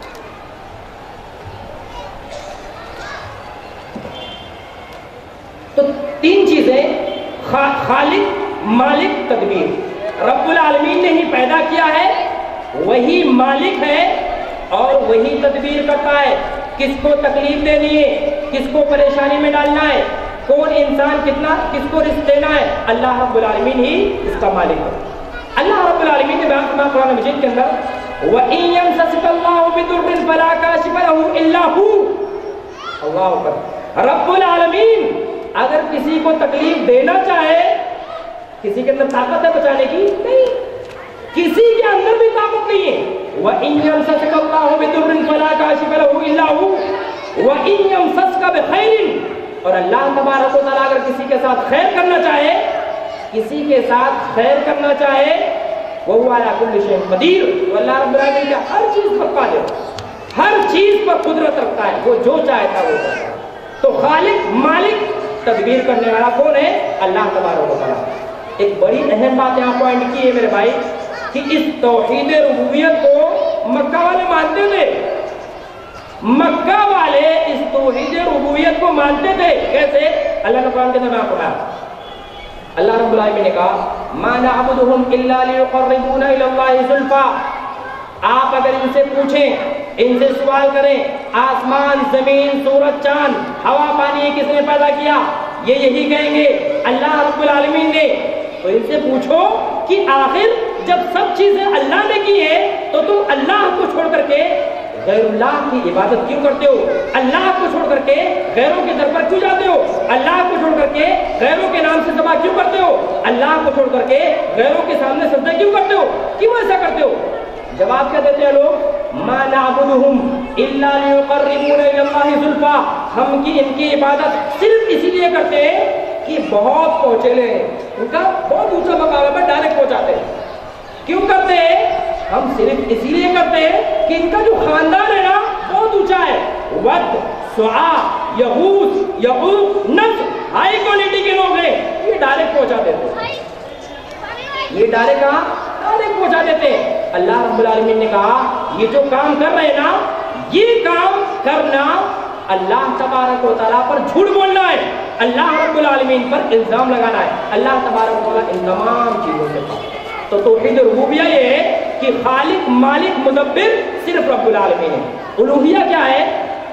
Speaker 3: تو تین چیزیں، خالق، مالک، تدبیر۔ رب العالمین نے ہی پیدا کیا ہے، وہی مالک ہے اور وہی تدبیر کرتا ہے، کس کو تکلیف دینی ہے، کس کو پریشانی میں ڈالنا ہے، کون انسان کتنا کس کو رزق دینا ہے، اللہ رب العالمین ہی اس کا مالک ہے۔ اللہ رب العالمین نے بیان فرمایا قرآن مجید کے اندر وَإِن يَمْسَسْكَ اللَّهُ بِضُرٍّ فَلَا كَاشِفَ لَهُ إِلَّا هُوَ۔ اللہ اکبر۔ رب العالمین اگر کسی کو تکلیف دینا چاہے، کسی کے اندر طاقت ہے بچانے کی؟ نہیں، کسی کے اندر بھی طاقت نہیں ہے۔ وَإِن يَمْسَسْكَ اللَّهُ بِضُرٍّ فَلَا كَاشِفَ لَهُ إِلَّا هُوَ وَإِن يَمْسَسْكَ بِخَيْرٍ، اور اللہ تبارک و تعالیٰ اگر کسی کے ساتھ خیر کرنا چاہے، کسی کے ساتھ خیر کرنا چاہے، وَهُوَ عَلَى كُلِّ شَيْءٍ قَدِيرٌ، تو اللہ رب العالمین کا ہر چیز پر قادر، ہر چیز پر قدرت رکھتا ہے، وہ جو چاہتا ہے وہ کرتا ہے۔ تو خالق، مالک، تدبیر کرنے والا کون ہے؟ اللہ تبارک و تعالیٰ۔ ایک بڑی اہم بات یہاں پوائنٹ کی ہے میرے بھائی کہ اس توحید ربوبیت کو مکہ والے مانتے تھے، مکہ والے اس توحید ربوبیت کو مانتے تھے۔ کیسے؟ اللہ نے قرآن کے اندر بیان فرمایا، اللہ رب العالمین نے کہا مَا نَعْبُدُهُمْ إِلَّا لِيُقَرِّبُونَ إِلَى اللَّهِ زُلْفَىٰ، آپ اگر ان سے پوچھیں، ان سے سوال کریں، آسمان، زمین، سورج، چاند، ہوا، پانی کس نے پیدا کیا، یہ یہی کہیں گے اللہ رب العالمین نے۔ تو ان سے پوچھو کہ آخر جب سب چیزیں اللہ نے کی ہیں تو تم اللہ کو چھوڑ کر کے غیر اللہ کی عبادت کیوں کرتے ہو؟ اللہ کو چھوڑ کر کے غیروں کے در پر کیوں جاتے ہو؟ اللہ کو چھوڑ کر کے غیروں کے نام سے ذبح کیوں کرتے ہو؟ اللہ کو چھوڑ کر کے غیروں کے سامنے سجدہ کیوں کرتے ہو؟ کیوں ایسا کرتے ہو؟ جواب کیا دیتے ہیں لوگ؟ ما نعبدهم الا ليقربونا الى الله زلفا، ہم کی ان کی عبادت صرف اسی لیے کرتے ہیں کہ بہت پہنچے ہیں، ان کا بہت اونچا مقام ہے، ڈائریکٹ پہنچاتے ہیں۔ کیوں کرتے ہیں؟ ہم صرف اسی لیے کرتے ہیں کہ ان کا جو خاندان ہے نا بہت اونچا ہے، ود، سعا، یغوث، یعوق، نصر، ہائی کوالٹی کے لوگ ہیں، یہ ڈائریکٹ پہنچا دیتے ہیں، یہ ڈائریکٹ پہنچا دیتے ہیں۔ اللہ رب العالمین نے کہا یہ جو کام کر رہے ہیں نا، یہ کام کرنا اللہ تبارک و تعالیٰ پر جھوٹ بولنا ہے، اللہ رب العالمین پر الزام لگانا ہے۔ اللہ تبارک و تعالیٰ ان تمام چیزوں سے پاک۔ تو توحید ربوبیہ یہ ہے کہ خالق مالک مدبر صرف رب العالمین ہے۔ الوہیہ کیا ہے؟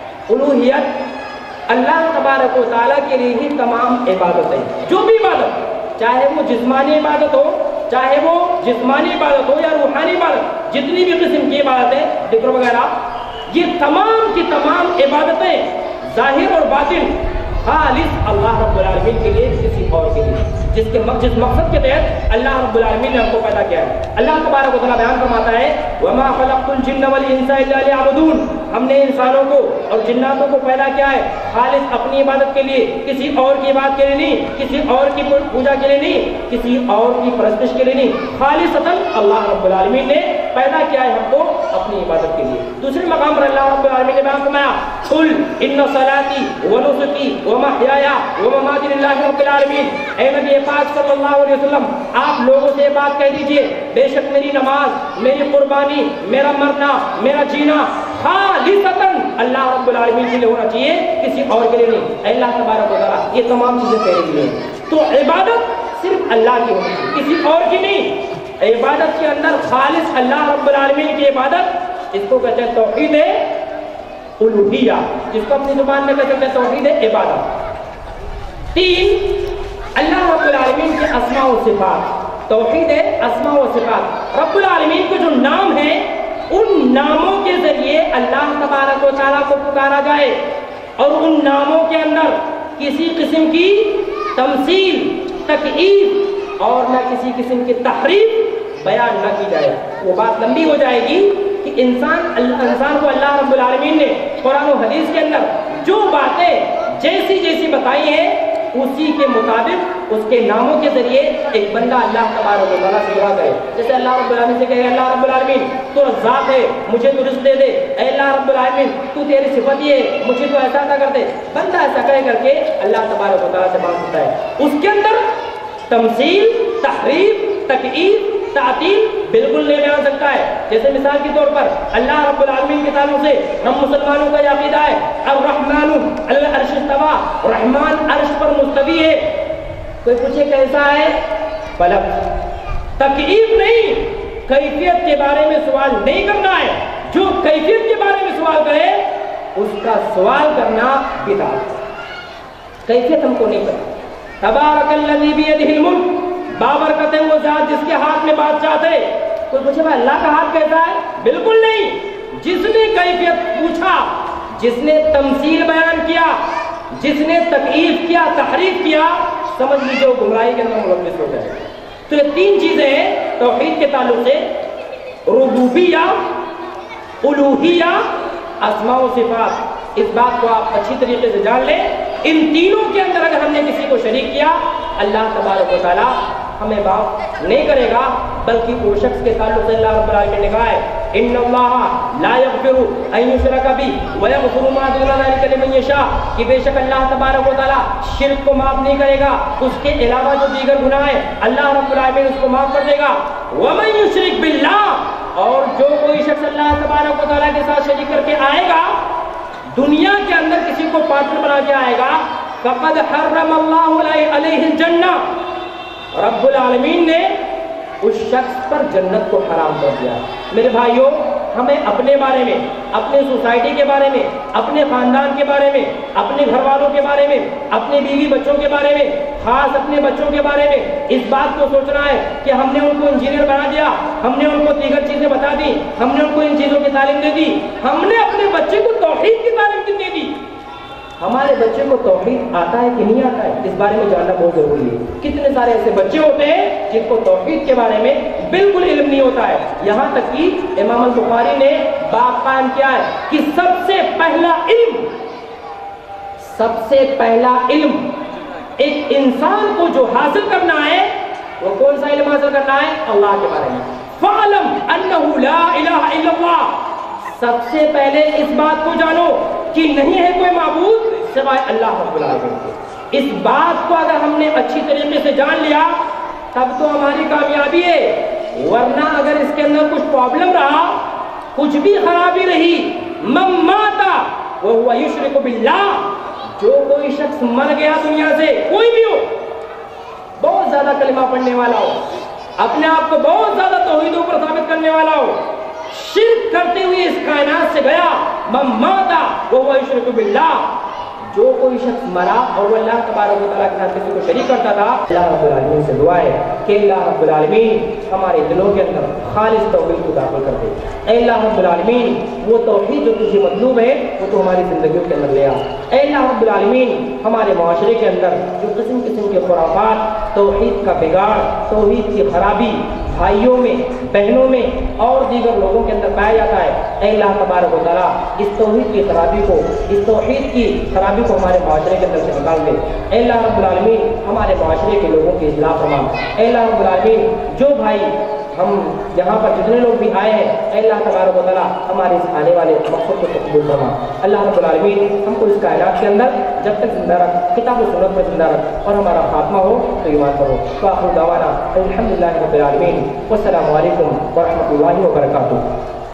Speaker 3: الوہیت اللہ تبارک و تعالیٰ کے لیے ہی تمام عبادت ہے، جو بھی عبادت، چاہے وہ جسمانی عبادت ہو، چاہے وہ جسمانی عبادت ہو یا روحانی عبادت، جتنی بھی قسم کی عبادت ہے، ذکر وغیرہ، یہ تمام کی تمام عبادتیں ظاہر اور باطن خالص اللہ رب العالمین کے لیے، کسی اور کے لیے، جس مقصد کے تحت اللہ رب العالمین نے ہم کو پیدا کیا ہے۔ اللہ تبارک و تعالیٰ بیان فرماتا ہے وَمَا خَلَقْتُ الْجِنَّ وَالْإِنسَ إِلَّا لِيَعْبُدُونَ، ہم نے انسانوں کو اور جناتوں کو پیدا کیا ہے خالص اپنی عبادت کے لیے، کسی اور کی عبادت کے لیے نہیں، کسی اور کی پوجا کے لیے نہیں، کسی اور کی پرستش کے لیے نہیں، خالصتاً اللہ رب العالمین نے پیدا کیا ہے ہم کو اپنی عبادت کے لیے۔ دوسرے مقام پر اللہ رب العالمین نے بیان فرمایا قُلْ إِنَّ صَلَاتِي وَنُسُكِي وَمَحْيَايَ وَمَمَاتِي لِلَّهِ رَبِّ الْعَالَمِينَ، اے نبی پاک صلی اللہ علیہ وسلم آپ لوگوں سے بات کہہ دیجئے، بے شک میری نماز، میری قربانی، میرا مرنا، میرا جینا خالصتاً اللہ رب العالمین کے لیے ہونا چاہیے، کسی اور کے لیے نہیں۔ اے اللہ تبارک و تعالیٰ یہ تمام چیزیں تیرے لیے ہیں، تو عبادت صرف اللہ کی ہونی چاہیے، کسی اور کی نہیں۔ عبادت کے اندر خالص اللہ رب العالمین کی عبادت، اس کو کہتے ہیں توحید الوہیہ، جس کو اپنی زبان میں کہتے ہیں توحید عبادت۔ تین، اللہ رب العالمین کے اسماء و صفات، توحید اسماء و صفات، رب العالمین کے جو نام ہیں ان ناموں کے ذریعے اللہ تبارک و تعالیٰ کو پکارا جائے، اور ان ناموں کے اندر کسی قسم کی تمثیل، تکییف اور نہ کسی قسم کی تحریف بیان نہ کی جائے۔ وہ بات لمبی ہو جائے گی کہ انسان کو اللہ رب العالمین نے قرآن و حدیث کے اندر جو باتیں جیسی بتائی ہیں اسی کے مطابق اس کے ناموں کے ذریعے ایک بندہ اللہ تبارک و تعالیٰ سے دعا کرے۔ جیسے اللہ رب العالمین سے کہے اللہ رب العالمین تو رزاق ہے، مجھے تو رزق دے دے، اے اللہ رب العالمین تو تیری صفت یہ ہے، مجھے تو ایسا نہ کر دے۔ بندہ ایسا کہے کر کے اللہ تبارک و تعالیٰ سے مانگتا ہے۔ اس کے اندر تمثیل، تحریف، تکییف، تعطیل بالکل نہیں بیان سکتا ہے۔ جیسے مثال کے طور پر اللہ رب العالمین کے تعلق سے ہم مسلمانوں کا یہ عقیدہ ہے الرحمن علی العرش استویٰ، رحمان عرش پر مستوی ہے۔ کوئی پوچھے کیسا ہے؟ غلط، تکییف نہیں، کیفیت کے بارے میں سوال نہیں کرنا ہے۔ جو کیفیت کے بارے میں سوال کرے اس کا سوال کرنا بدعت۔ کیفیت ہم کو نہیں پتا۔ تبارک الذی بیدہ الملک، بابرکت ہے وہ ذات جس کے ہاتھ میں بادشاہت ہے۔ کوئی پوچھے بھائی اللہ کا ہاتھ کیسا ہے؟ بالکل نہیں۔ جس نے کیفیت پوچھا، جس نے تمثیل بیان کیا، جس نے تکییف کیا، تحریف کیا، سمجھ لیجیے وہ گمراہی کے اندر ملوث ہو جائے۔ تو یہ تین چیزیں ہیں توحید کے تعلق سے، ربوبیہ، الوہیہ، اسماء و صفات۔ اس بات کو آپ اچھی طریقے سے جان لیں، ان تینوں کے اندر اگر ہم نے کسی کو شریک کیا اللہ تبارک و تعالیٰ ہمیں معاف نہیں کرے گا، بلکہ وہ شخص کے تعلق سے اللہ رب العالمین نے کہا ہے ان اللہ لا یغفر ان یشرک بہ ویغفر ما دون ذلک لمن یشاء، کہ بے شک اللہ تبارک و تعالیٰ شرک کو معاف نہیں کرے گا، اس کے علاوہ جو دیگر گناہ ہیں اللہ رب العالمین اس کو معاف کر دے گا۔ ومن یشرک باللہ، اور جو کوئی شخص اللہ تبارک و تعالیٰ کے ساتھ شریک کر کے آئے گا، دنیا کے اندر کسی کو پارٹنر بنا کے آئے گا، فقد حرم اللہ علیہ الجنہ، رب العالمین نے اس شخص پر جنت کو حرام کر دیا۔ میرے بھائیوں، ہمیں اپنے بارے میں، اپنے سوسائٹی کے بارے میں، اپنے خاندان کے بارے میں، اپنے گھر والوں کے بارے میں، اپنے بیوی بچوں کے بارے میں، خاص اپنے بچوں کے بارے میں اس بات کو سوچنا ہے کہ ہم نے ان کو انجینئر بنا دیا، ہم نے ان کو دیگر چیزیں بتا دی، ہم نے ان کو ان چیزوں کی تعلیم دے دی، ہم نے اپنے بچے کو توحید کی تعلیم دے دی۔ ہمارے بچے کو توحید آتا ہے کہ نہیں آتا ہے، اس بارے میں جاننا بہت ضروری ہے۔ کتنے سارے ایسے بچے ہوتے ہیں جن کو توحید کے بارے میں بالکل علم نہیں ہوتا ہے، یہاں تک کہ امام البخاری نے باب قائم کیا ہے کہ سب سے پہلا علم ایک انسان کو جو حاصل کرنا ہے وہ کون سا علم حاصل کرنا ہے؟ اللہ کے بارے میں۔ فَعْلَمْ أَنَّهُ لَا إِلَهَ إِلَّا اللَّهُ، سب سے پہلے اس بات کو جانو کہ نہیں ہے کوئی معبود سوائے اللہ رب العالمین کے۔ اس بات کو اگر ہم نے اچھی طریقے سے جان لیا تب تو ہماری کامیابی ہے۔ ورنہ اگر اس کے اندر کچھ پرابلم رہا، کچھ بھی خرابی رہی، من مات وہو یشرک باللہ، جو کوئی شخص مر گیا دنیا سے، کوئی بھی ہو، بہت زیادہ کلمہ پڑھنے والا ہو، اپنے آپ کو بہت زیادہ توحیدوں پر ثابت کرنے والا ہو، شرک کرتے ہوئے اس کائنات سے گیا، من مات وہو یشرک باللہ، جو کوئی شخص مرا اور وہ اللہ تبارک و تعالیٰ کے ساتھ کسی کو شریک کرتا تھا، اللہ رب العالمین سے دعا ہے کہ اللہ رب العالمین ہمارے دلوں کے اندر خالص توحید کو داخل کر دے۔ اے اللہ رب العالمین وہ توحید جو تجھے مطلوب ہے وہ تو ہماری زندگیوں کے اندر لے آ۔ اے اللہ رب العالمین ہمارے معاشرے کے اندر جو قسم قسم کے خرافات، توحید کا بگاڑ، توحید کی خرابی بھائیوں میں، بہنوں میں اور دیگر لوگوں کے اندر پایا جاتا ہے، اے اللہ تبارک و تعالیٰ اس توحید کی خرابی کو، اس توحید کی خرابی کو ہمارے معاشرے کے اندر سے نکال دے۔ اے اللہ رب العالمین ہمارے معاشرے کے لوگوں کی اصلاح فرما۔ اے اللہ رب العالمین جو بھائی ہم یہاں پر جتنے لوگ بھی آئے ہیں، اے اللہ تبارک و تعالیٰ ہمارے اس آنے والے مقصد کو قبول فرما۔ اللہ رب العالمین ہم کو اس کائنات کے اندر جب تک زندہ رکھ، کتاب و سنت میں زندہ رکھ، اور ہمارا خاتمہ ہو تو ایمان کرو۔ وآخر دعوانا الحمدللہ رب العالمین، والسلام علیکم ورحمۃ اللہ وبرکاتہ۔